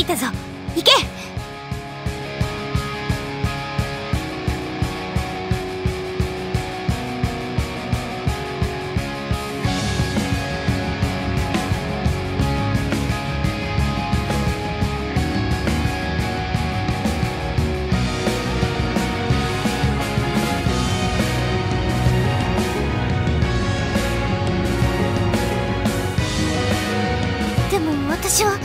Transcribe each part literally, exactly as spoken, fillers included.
いたぞ。行け。でも私は。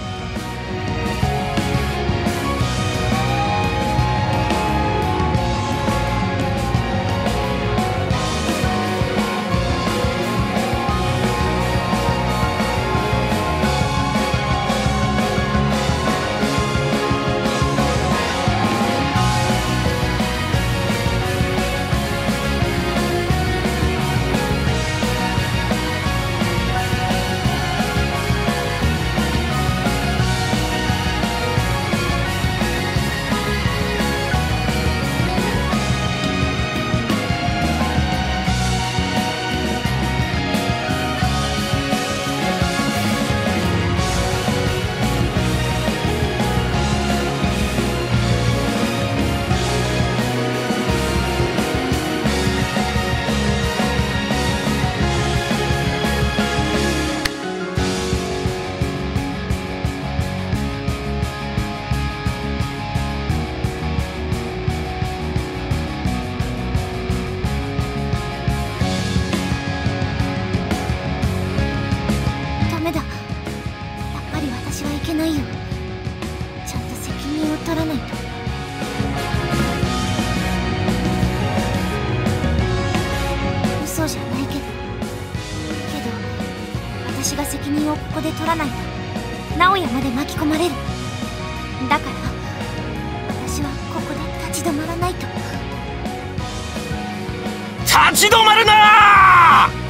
ないよ。ちゃんと責任を取らないと。嘘じゃないけどけど私が責任をここで取らないと直哉まで巻き込まれる。だから私はここで立ち止まらないと。 立ち止まるなー！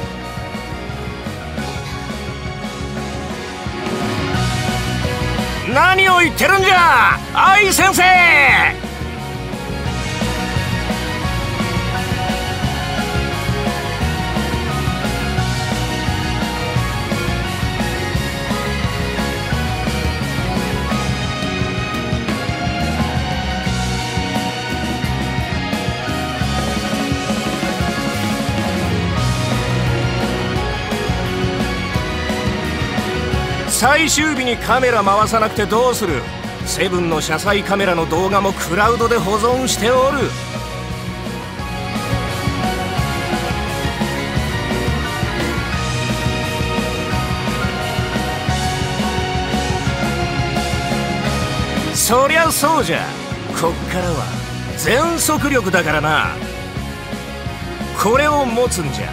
何を言ってるんじゃ、愛先生！最終日にカメラ回さなくてどうする？セブンの車載カメラの動画もクラウドで保存しておる。そりゃそうじゃ。こっからは全速力だからな。これを持つんじゃ。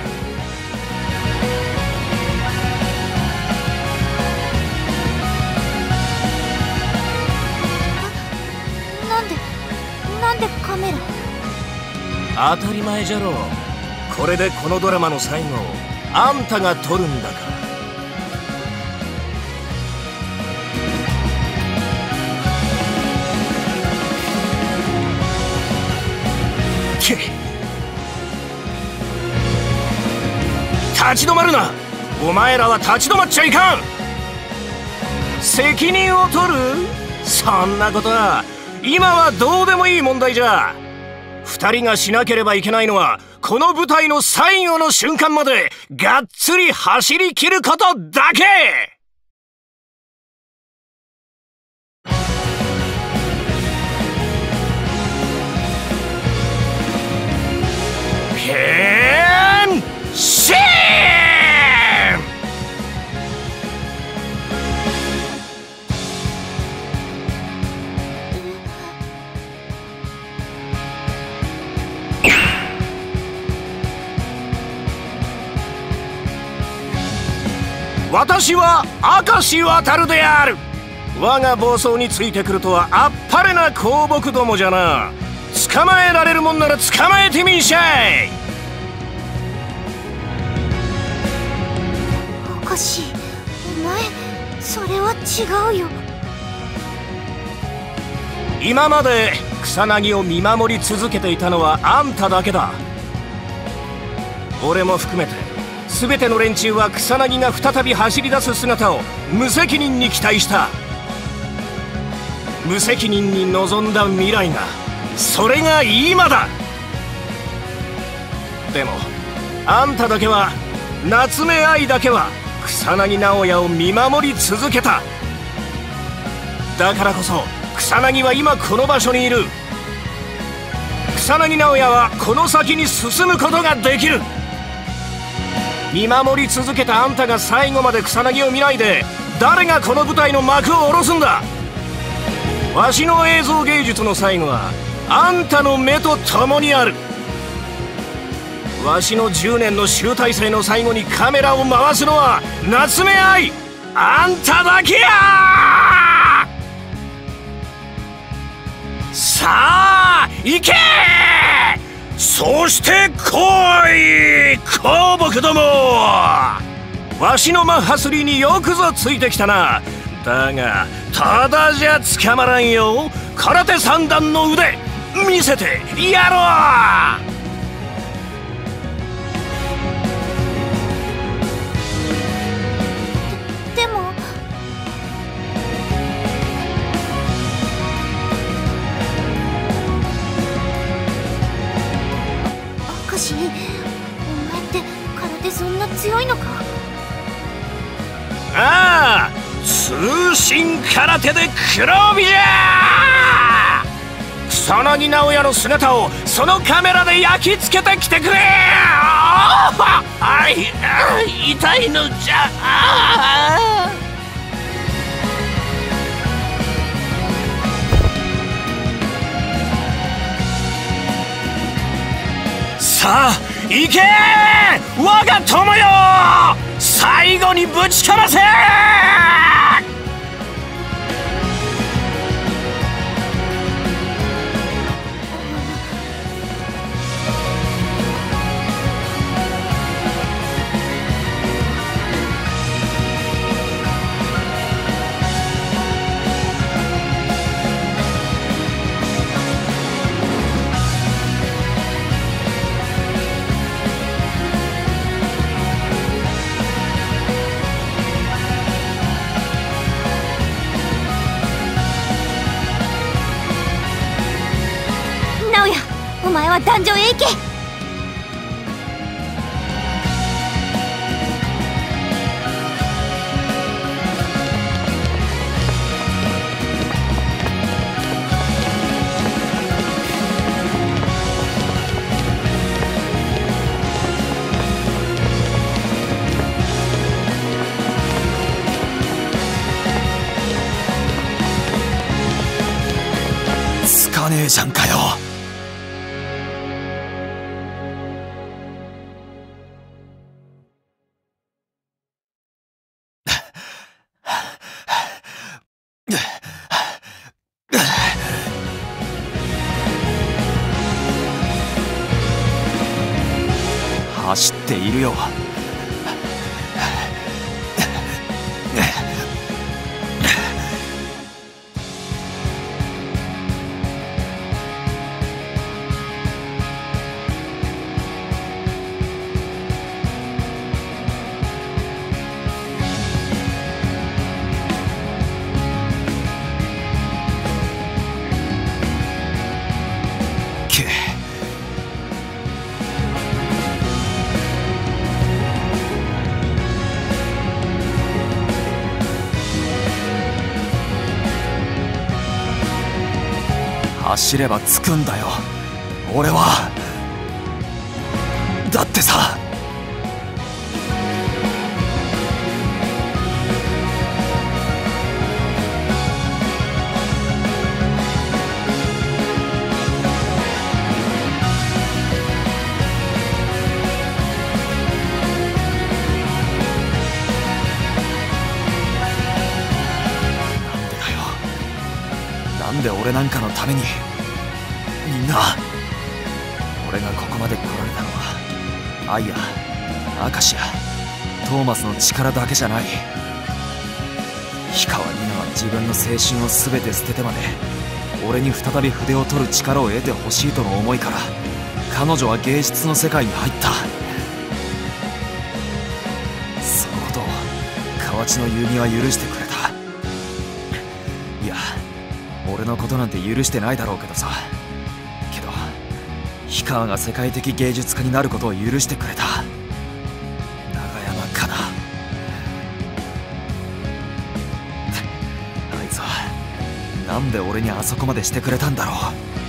なんでカメラ？ 当たり前じゃろう。これでこのドラマの最後をあんたが撮るんだから。け立ち止まるな。お前らは立ち止まっちゃいかん。責任を取る？そんなことは今はどうでもいい問題じゃ。二人がしなければいけないのはこの舞台の最後の瞬間までがっつり走り切ることだけ。変身！私は明石渡である。我が暴走についてくるとはあっぱれな香木どもじゃな。捕まえられるもんなら捕まえてみんしゃい。 おかしい。お前それは違うよ。 今まで草薙を見守り続けていたのはあんただけだ。俺も含めて全ての連中は草薙が再び走り出す姿を無責任に期待した。 無責任に望んだ未来が、それが今だ。でもあんただけは、夏目愛だけは草薙直哉を見守り続けた。だからこそ草薙は今この場所にいる。草薙直哉はこの先に進むことができる。見守り続けたあんたが最後まで草薙を見ないで、誰がこの舞台の幕を下ろすんだ。わしの映像芸術の最後はあんたの目と共にある。わしのじゅうねんの集大成の最後にカメラを回すのは夏目愛、あんただけや。さあ行け。そして来い香木ども。わしのマッハスリーによくぞついてきたな。だがただじゃ捕まらんよ。空手三段の腕見せてやろう。 でも明石、お前って空手そんな強いのか？ ああ、通信空手で黒帯じゃ。草薙直哉の姿をそのカメラで焼き付けてきてくれ。ああ、い痛いのじゃ。あさあ行け我が友よ。最後にぶちかませ。 お前は壇上へ行け。 つかねえじゃんかよ。走っているよ。走れば着くんだよ俺は。だってさ、なんで俺なんかのためにみんな。俺がここまで来られたのは愛や明石やトーマスの力だけじゃない。氷川里奈は自分の青春を全て捨ててまで俺に再び筆を取る力を得てほしいとの思いから彼女は芸術の世界に入った。そのことを河内の優美は許してくれた。いや俺俺のことなんて許してないだろうけどさ。けど氷川が世界的芸術家になることを許してくれた。長山かな。あいつはなんで俺にあそこまでしてくれたんだろう。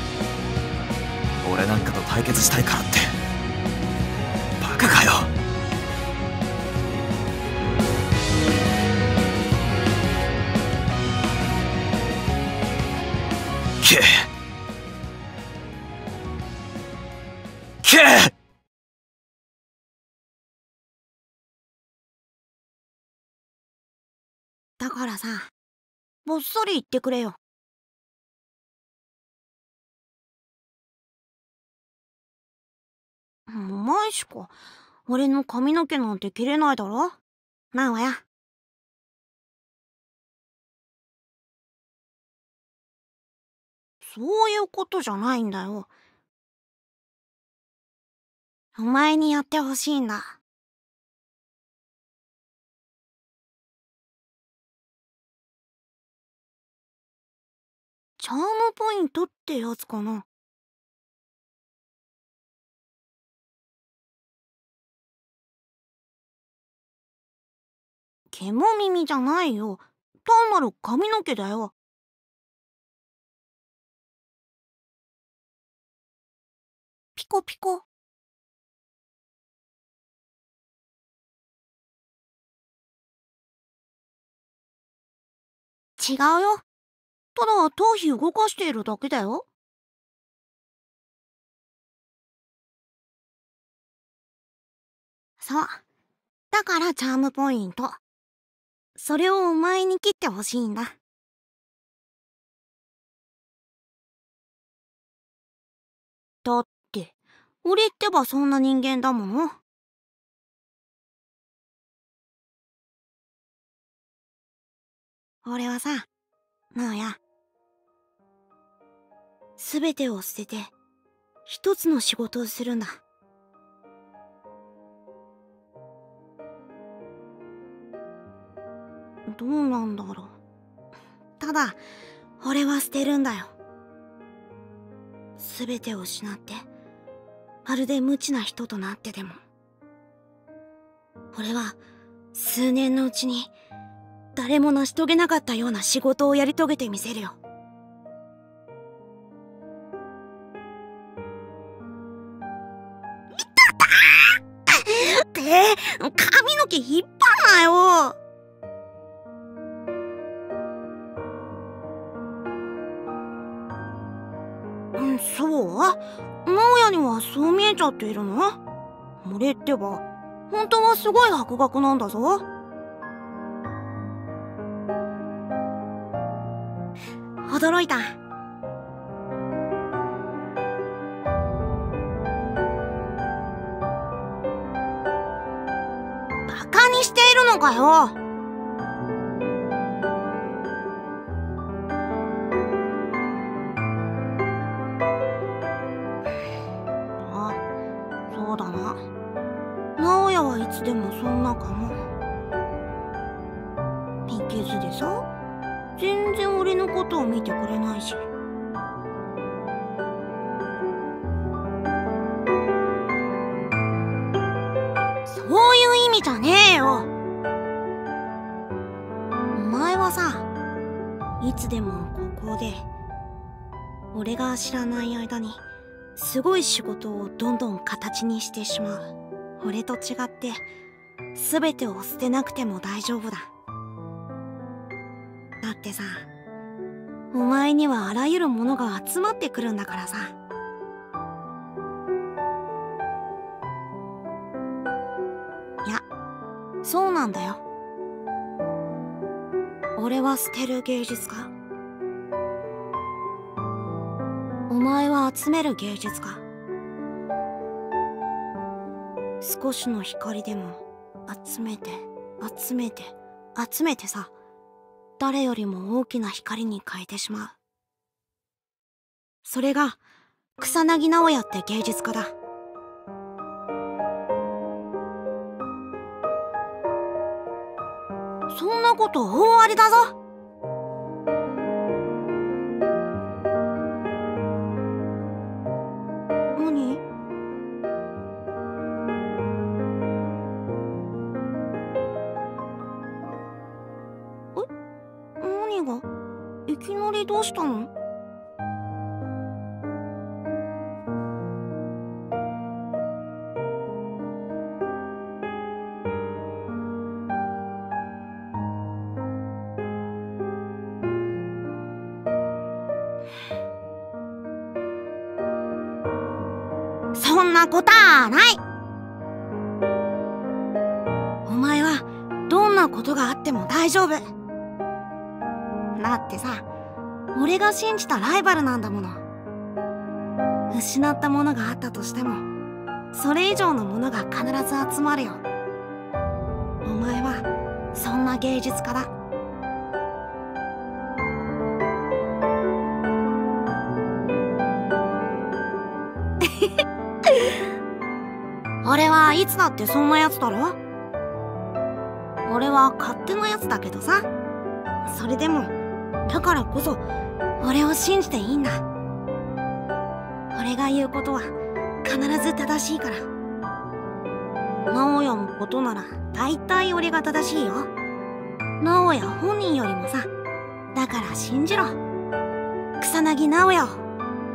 俺なんかと対決したいからって。バカかよ。けけだからさ、ぼっそり言ってくれよ。お前しか俺の髪の毛なんて切れないだろ、なおや。そういうことじゃないんだよ。お前にやってほしいんだ。チャームポイントってやつかな。毛も耳じゃないよ。単なる髪の毛だよ。ピコピコ。違うよ。ただ頭皮動かしているだけだよ。そう。だからチャームポイント。それをお前に切ってほしいんだ。だって、俺ってばそんな人間だもの。俺はさ、なあや。すべてを捨てて、一つの仕事をするんだ。どうなんだろう。ただ、俺は捨てるんだよ。すべてを失って、まるで無知な人となってでも。俺は、数年のうちに、誰も成し遂げなかったような仕事をやり遂げてみせるよ。って髪の毛引っ張んなよ。んそう？直哉にはそう見えちゃっているの？俺ってば本当はすごい博学なんだぞ。驚いた。バカにしているのかよ。あ、そうだな。直哉はいつでもそんなかも。いけずでさ、全然俺のことを見てくれないし。そういう意味じゃねえよ。お前はさ、いつでもここで俺が知らない間にすごい仕事をどんどん形にしてしまう。俺と違って全てを捨てなくても大丈夫だ。だってさ、お前にはあらゆるものが集まってくるんだからさ。いや、そうなんだよ。俺は捨てる芸術家。お前は集める芸術家。少しの光でも集めて集めて集めてさ、誰よりも大きな光に変えてしまう。それが草薙直哉って芸術家だ。そんなこと大ありだぞ。 がいきなりどうしたの？そんなことはない。お前はどんなことがあっても大丈夫だってさ、俺が信じたライバルなんだもの。失ったものがあったとしてもそれ以上のものが必ず集まるよ。お前はそんな芸術家だ。俺はいつだってそんなやつだろ。俺は勝手なやつだけどさ、それでもだからこそ俺を信じていいんだ。俺が言うことは必ず正しいから。直哉のことなら大体俺が正しいよ。直哉本人よりもさ。だから信じろ、草薙直哉を。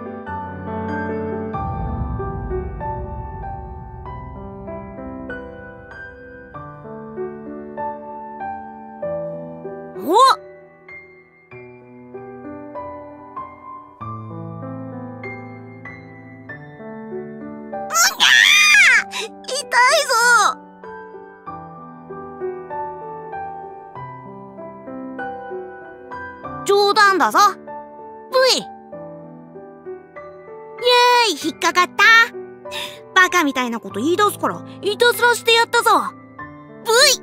冗談だぞ。ブイ。イエーイ、引っかかった。バカみたいなこと言い出すからいたずらしてやったぞ。ブイ。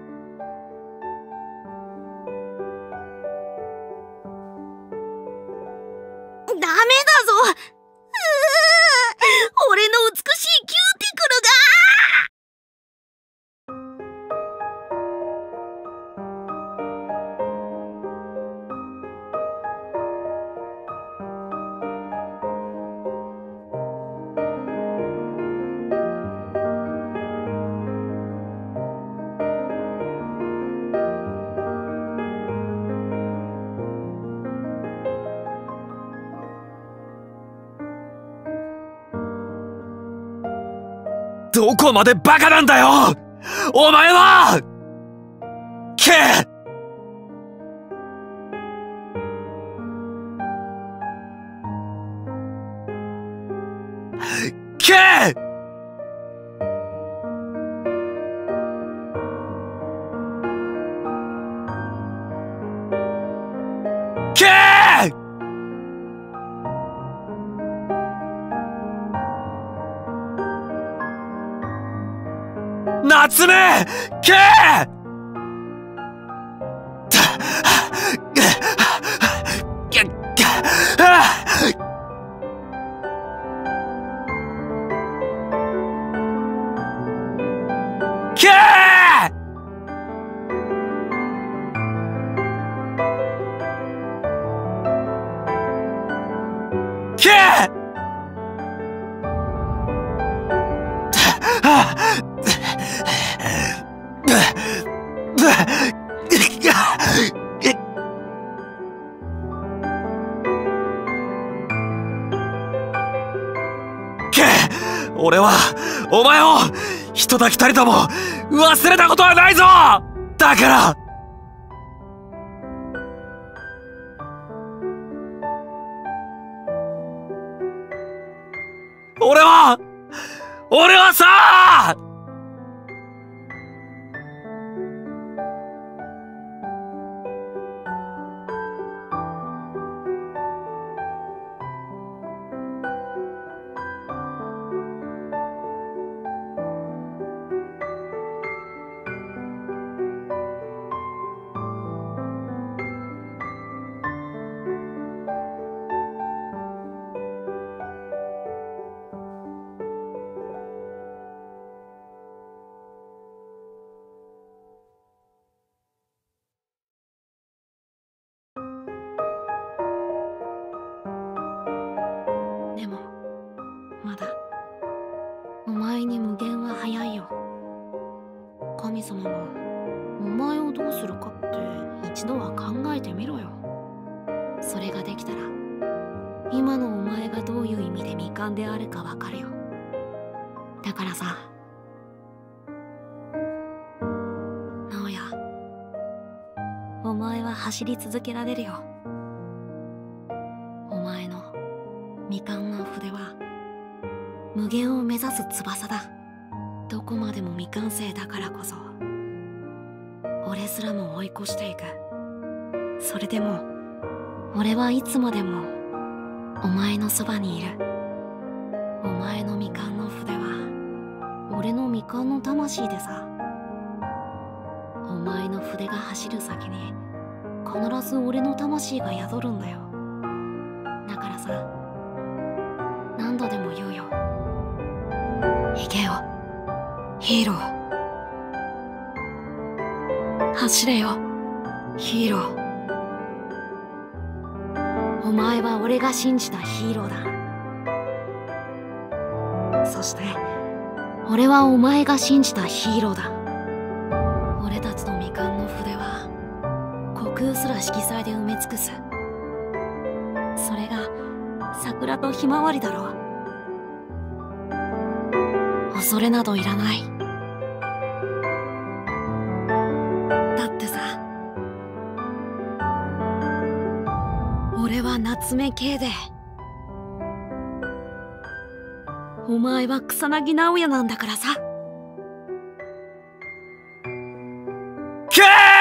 ダメだぞ。うー、俺の美しいキューティクルが。 どこまでバカなんだよお前は。けけけ夏目けけけ俺はお前を一たきたりとも忘れたことはないぞ。だから俺は俺はさでもまだお前に無限は早いよ。神様がお前をどうするかって一度は考えてみろよ。 それができたら今のお前がどういう意味で未完であるかわかるよ。だからさ、直哉、お前は走り続けられるよ。お前の未完な筆は無限を目指す翼だ。どこまでも未完成だからこそ俺すらも追い越していく。それでも俺はいつまでもお前のそばにいる。お前の未完の筆は俺の未完の魂でさ。お前の筆が走る先に必ず俺の魂が宿るんだよ。だからさ、何度でも言うよ。行けよヒーロー。走れよヒーロー。お前は俺が信じたヒーローだ。そして俺はお前が信じたヒーローだ。俺たちの未完の筆は虚空すら色彩で埋め尽くす。それが桜とひまわりだろう。恐れなどいらない。だってさ、俺は夏目系でお前は草薙直哉なんだからさ。 キャー